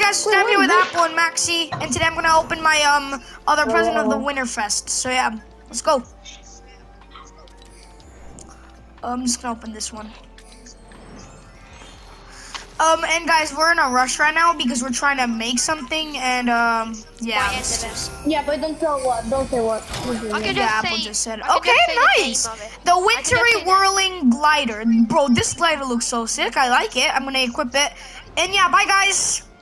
guys, it's time here with Apple and Maxi, and today I'm gonna open my other present of the Winterfest. So yeah, let's go. I'm just gonna open this one. And guys, we're in a rush right now because we're trying to make something, and yeah. Yeah, but don't tell what. Don't say what. Apple just said. Okay, nice. The wintry whirling glider, bro. This glider looks so sick. I like it. I'm gonna equip it. And yeah, bye guys.